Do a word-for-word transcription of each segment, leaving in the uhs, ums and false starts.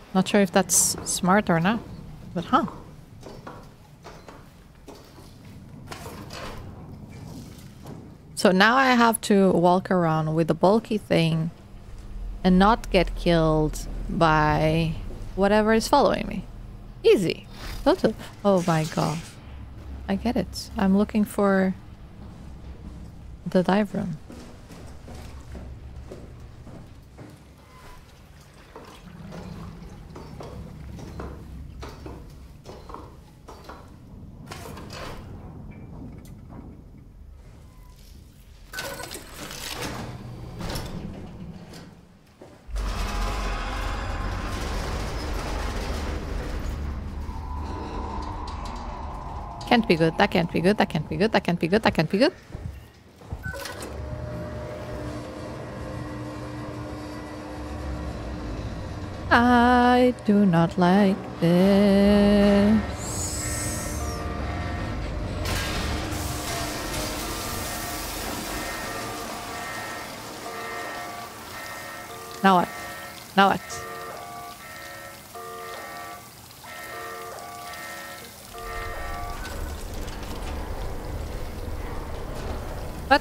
Not sure if that's smart or not, but huh. So now I have to walk around with a bulky thing and not get killed by whatever is following me. Easy. Total. Oh my god. I get it. I'm looking for the dive room. Can't be good, that can't be good, that can't be good, that can't be good, that can't be good. I do not like this. Now what? Now what? What?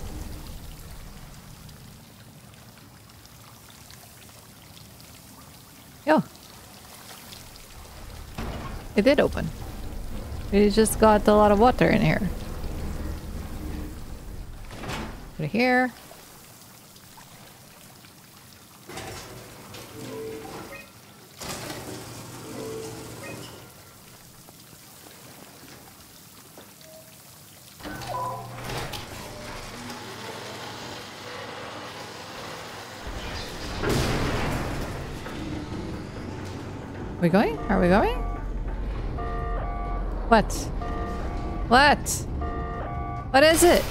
Yo. It did open. We just got a lot of water in here. Put it here. Are we going? Are we going? What? What? What is it?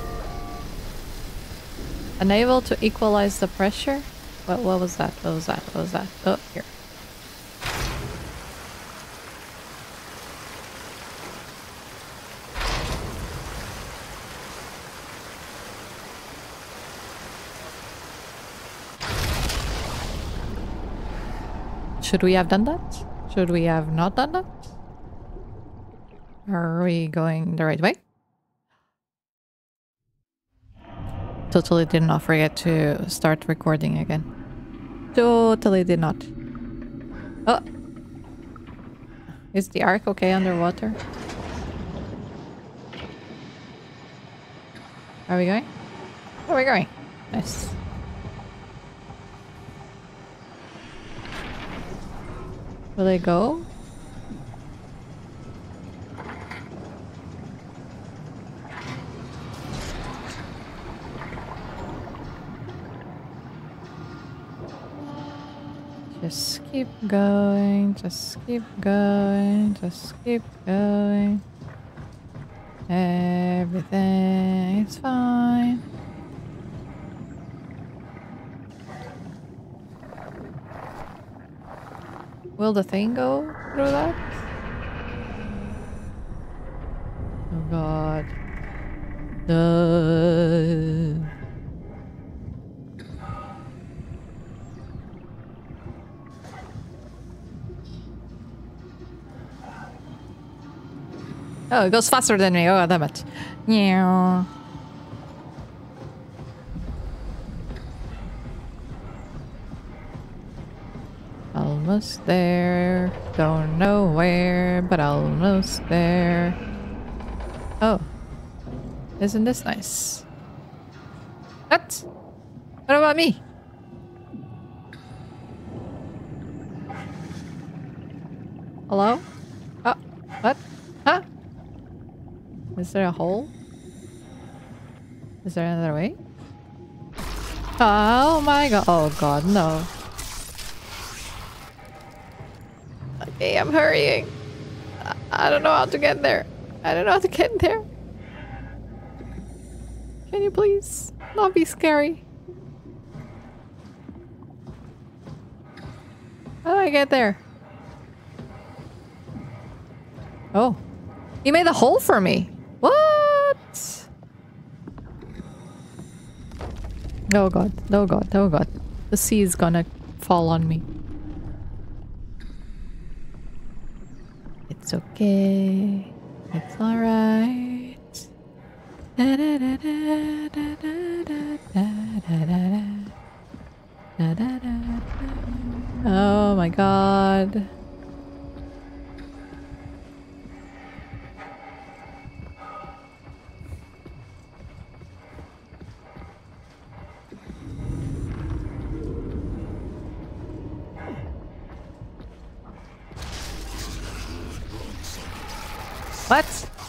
Unable to equalize the pressure? What, what was that? What was that? What was that? Oh, here. Should we have done that? Should we have not done that? Are we going the right way? Totally did not forget to start recording again. Totally did not. Oh! Is the ark okay underwater? Are we going? Where are we going? Nice. Will it go? Just keep going, just keep going, just keep going. Everything is fine. Will the thing go through that? Oh god. Uh. Oh, it goes faster than me. Oh, damn it. Yeah. Almost there. Don't know where, but almost there. Oh. Isn't this nice? What? What about me? Hello? Oh, what? Huh? Is there a hole? Is there another way? Oh my god. Oh god, no. Okay, I'm hurrying. I, I don't know how to get there. I don't know how to get there. Can you please not be scary? How do I get there? Oh. You made a hole for me. What? Oh god. Oh god. Oh god. The sea is gonna fall on me. It's okay. It's alright. Da, da, da, da, da, da, da, da, da, da, da, da. Oh my god. What?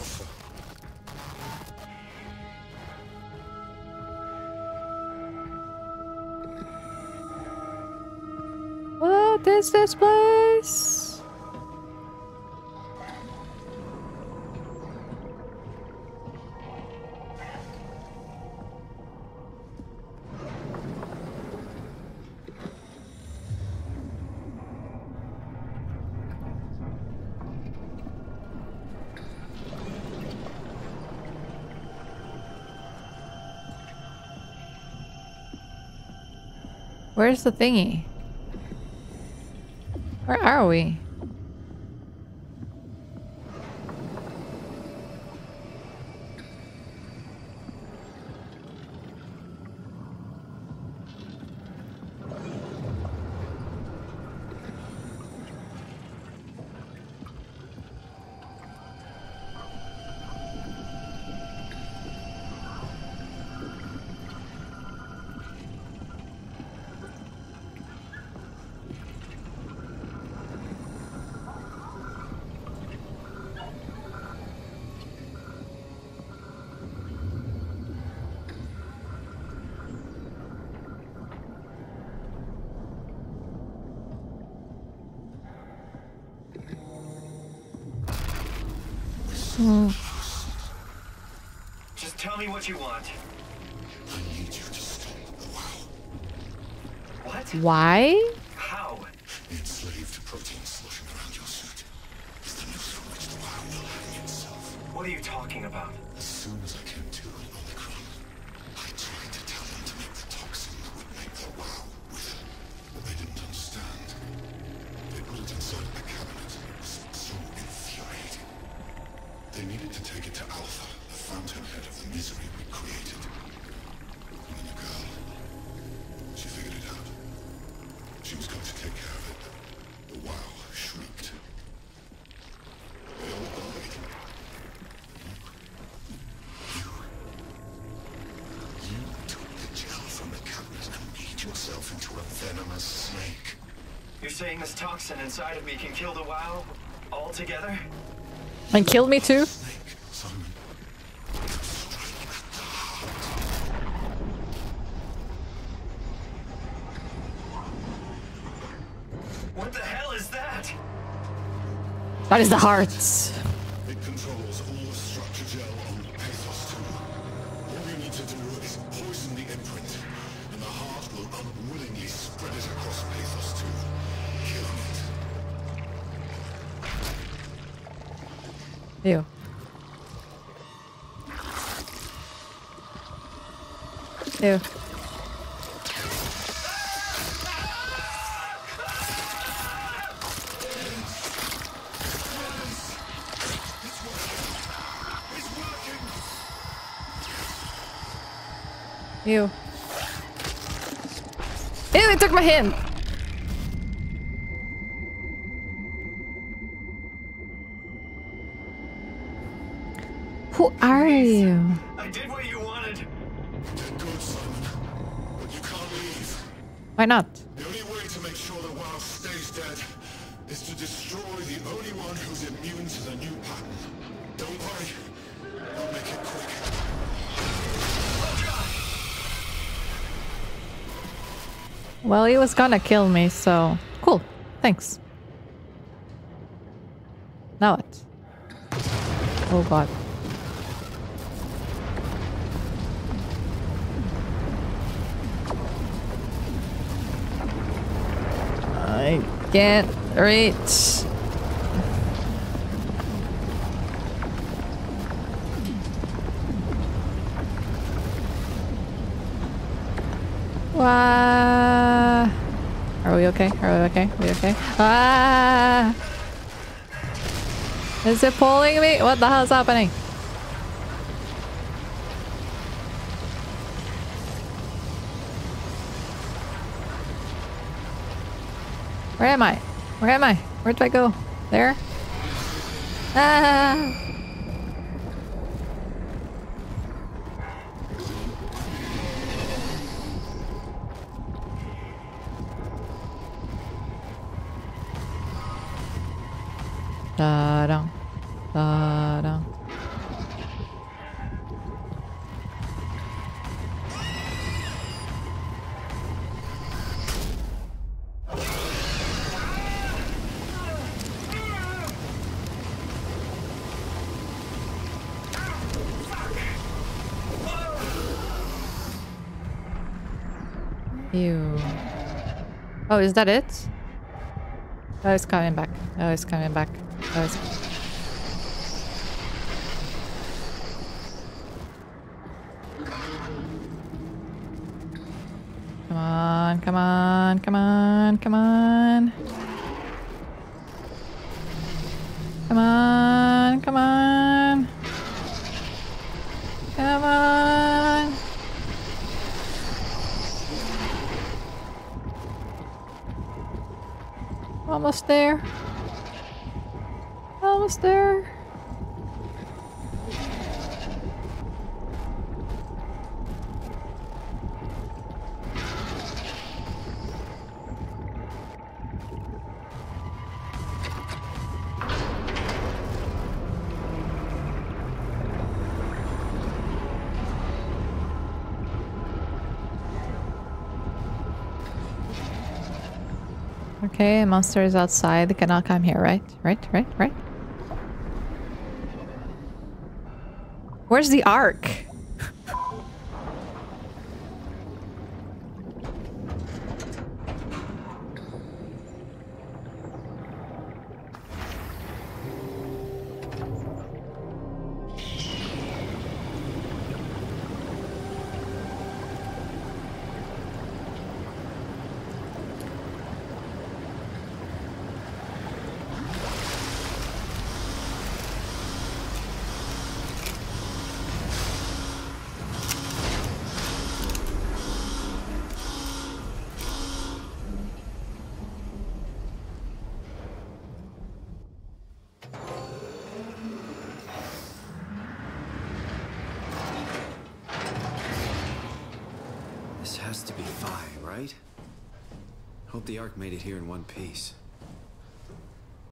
What is this place? Where's the thingy? Where are we? Hmm. Just tell me what you want. I need you to stop the wow. What? Why? How? The enslaved protein sloshing around your suit is the noose from which the wow will hang itself. What are you talking about? As soon as I came to on Omicron, I tried to tell them to make the toxin that would make the wow wither, but they didn't understand. They put it inside the cabinet. It was so infuriating. They needed to take it to Alpha, the fountainhead of the misery we created. And then a girl, she figured it out. She was going to take care of it, but the wow shrieked. They all died. You... You took the gel from the cabinet and made yourself into a venomous snake. You're saying this toxin inside of me can kill the wow altogether? And killed me too? Snake, Simon. You strike at the heart. What the hell is that? That is the heart. It controls all the structure gel on Pathos two. All you need to do is poison the imprint, and the heart will unwillingly spread it across Pathos two, killing it. Ew. Ew. Ew. Ew, it took my hand! Who are you? I did what you wanted. Did good, Simon, but you can't leave. Why not? The only way to make sure the WoW stays dead is to destroy the only one who's immune to the new pattern. Don't worry, I'll make it quick. Well, he was gonna kill me, so... Cool. Thanks. Now what? Oh god. I can't reach. Wah. Are we okay? Are we okay? Are we okay? Ah! Is it pulling me? What the hell is happening? Where am I? Where am I? Where do I go? There? Ah! Da-dum. Da-dum. Ew. Oh, is that it? Oh, it's coming back. Oh, it's coming back. Oh, it's... Come on, come on, come on, come on. Come on, come on. Come on. Almost there. Almost there. Okay, monster is outside. They cannot come here, right? Right, right, right. Where's the ark? This has to be Phi, right? Hope the Ark made it here in one piece.